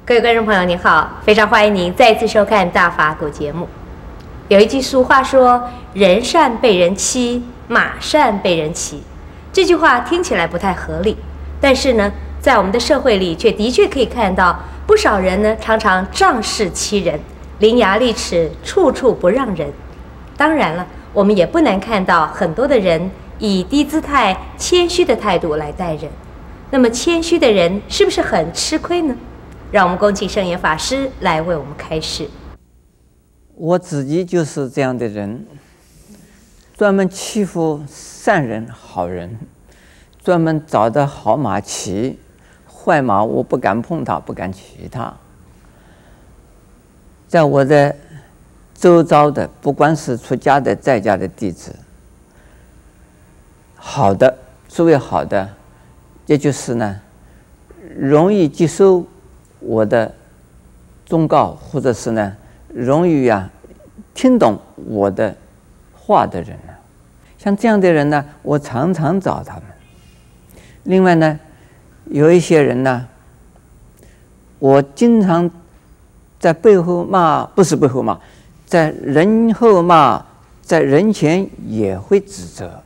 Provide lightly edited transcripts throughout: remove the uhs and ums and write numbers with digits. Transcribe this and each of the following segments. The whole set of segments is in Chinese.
各位观众朋友，您好，非常欢迎您再次收看《大法古》节目。有一句俗话说：“人善被人欺，马善被人骑。”这句话听起来不太合理，但是呢，在我们的社会里，却的确可以看到不少人呢，常常仗势欺人，伶牙俐齿，处处不让人。当然了，我们也不难看到很多的人以低姿态、谦虚的态度来待人。那么，谦虚的人是不是很吃亏呢？让我们恭请圣严法师来为我们开示。 我自己就是这样的人，专门欺负善人、好人，专门找的好马骑，坏马我不敢碰它，不敢骑它。在我的周遭的，不管是出家的、在家的弟子，好的，所谓好的，也就是呢，容易接受我的忠告，或者是呢，容易听懂我的话的人呢，像这样的人呢，我常常找他们。另外呢，有一些人呢，我经常在背后骂，不是背后骂，在人后骂，在人前也会指责。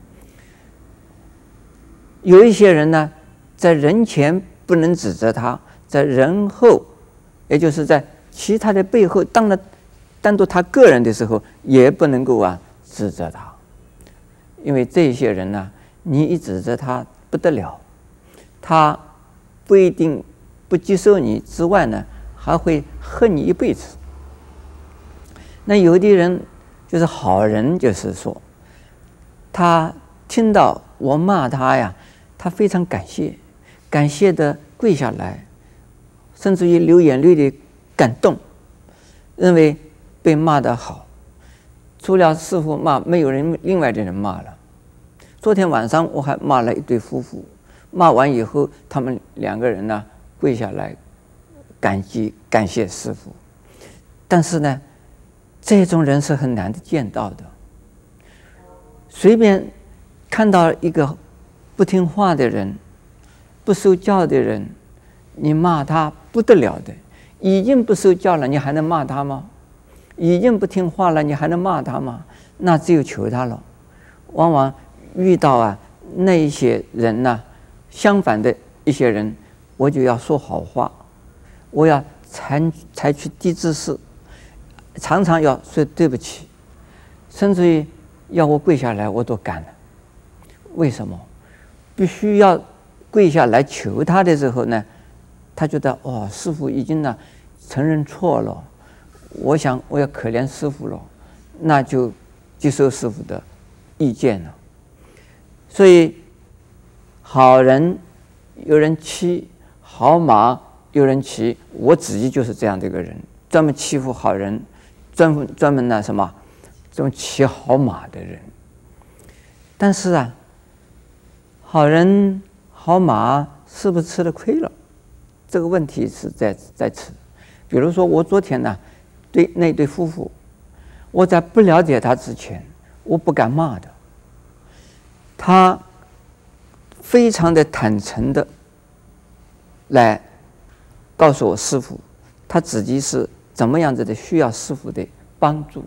有一些人呢，在人前不能指责他，在人后，也就是在其他的背后单独他个人的时候，也不能够指责他，因为这些人呢，你一指责他不得了，他不一定不接受你之外呢，还会恨你一辈子。那有的人就是好人，就是说，他听到我骂他呀，他非常感谢的跪下来，甚至于流眼泪的感动，认为被骂得好，除了师父骂，没有人另外的人骂了。昨天晚上我还骂了一对夫妇，骂完以后，他们两个人呢跪下来感谢师父。但是呢，这种人是很难的见到的。随便看到一个不听话的人，不受教的人，你骂他不得了的。已经不受教了，你还能骂他吗？已经不听话了，你还能骂他吗？那只有求他了。往往遇到那一些人呢，相反的一些人，我就要说好话，我要采取低姿势，常常要说对不起，甚至于要我跪下来，我都敢了。为什么？必须要跪下来求他的时候呢，他觉得师父已经承认错了，我想我要可怜师父了，那就接受师父的意见了。所以好人有人欺，好马有人骑，我自己就是这样的一个人，专门欺负好人，专门这种骑好马的人。但是好人好马是不是吃了亏了？这个问题是在此。比如说，我昨天对那对夫妇，我在不了解他之前，我不敢骂的。他非常的坦诚的来告诉我师父，他自己是怎么样子的需要师父的帮助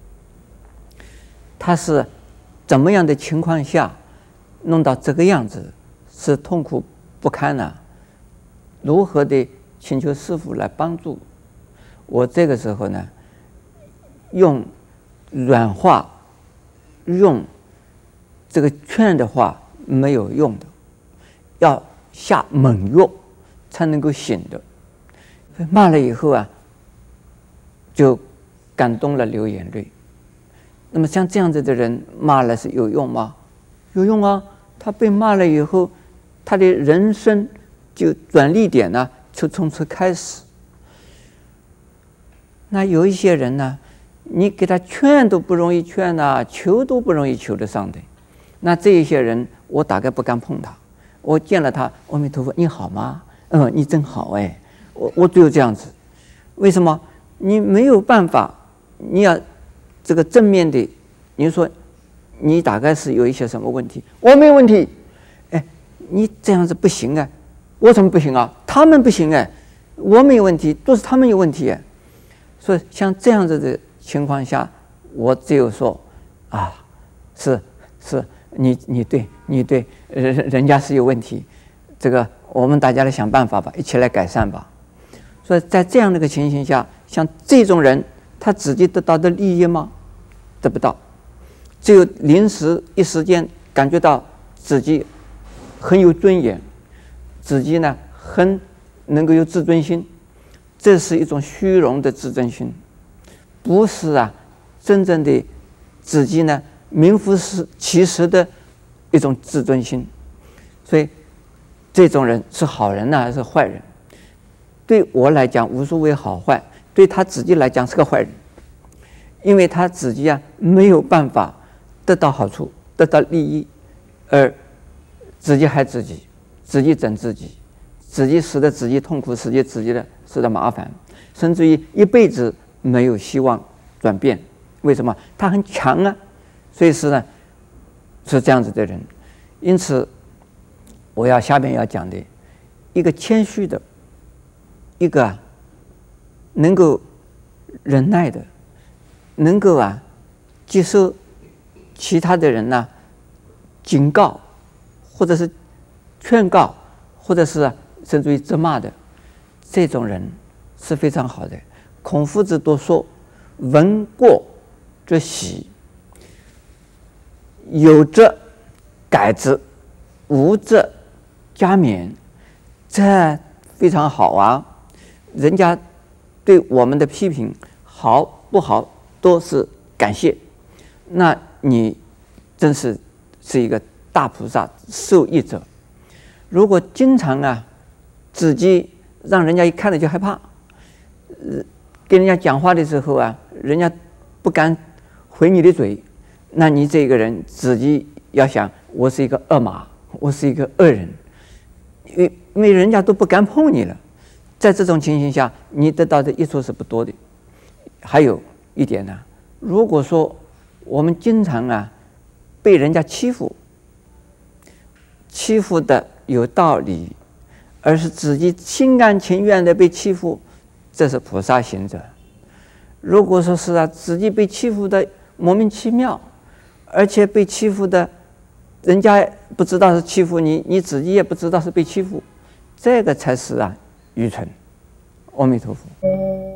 他是怎么样的情况下弄到这个样子，是痛苦不堪如何的请求师父来帮助我？这个时候呢，用软话，用这个劝的话没有用的，要下猛药才能够醒的。骂了以后就感动了，流眼泪。那么像这样子的人，骂了是有用吗？有用啊！他被骂了以后，他的人生就转捩点就从此开始。那有一些人呢，你给他劝都不容易劝求都不容易求得上的。那这一些人，我大概不敢碰他。我见了他，阿弥陀佛，你好吗？你真好我只有这样子。为什么？你没有办法，你要这个正面的，你说你大概是有一些什么问题，我没有问题。你这样子不行我怎么不行他们不行我没有问题，都是他们有问题。所以像这样子的情况下，我只有说啊，是你对，人家是有问题，这个我们大家来想办法吧，一起来改善吧。所以在这样的一个情形下，像这种人，他自己得到的利益吗？得不到，只有临时一时间感觉到自己很有尊严，自己呢很能够有自尊心，这是一种虚荣的自尊心，不是真正的自己呢名副其实的一种自尊心。所以这种人是好人呢还是坏人？对我来讲无所谓好坏，对他自己来讲是个坏人，因为他自己没有办法得到好处，得到利益，而自己害自己，自己整自己，自己使得自己痛苦，使得麻烦，甚至于一辈子没有希望转变。为什么？他很强啊，所以是这样子的人。因此我下面要讲的一个谦虚的，一个能够忍耐的，能够接受其他的人警告，或者是劝告，或者是甚至于责骂的，这种人是非常好的。孔夫子都说：“闻过则喜，有则改之，无则加勉。”这非常好啊！人家对我们的批评好不好都是感谢，那你真是一个大菩萨受益者。如果经常自己让人家一看了就害怕，跟人家讲话的时候人家不敢回你的嘴，那你这个人自己要想，我是一个恶马，我是一个恶人，因为人家都不敢碰你了。在这种情形下，你得到的益处是不多的。还有一点如果说我们经常被人家欺负的有道理，而是自己心甘情愿的被欺负，这是菩萨行者。如果说是自己被欺负的莫名其妙，而且被欺负的人家不知道是欺负你，你自己也不知道是被欺负，这个才是愚蠢。阿弥陀佛。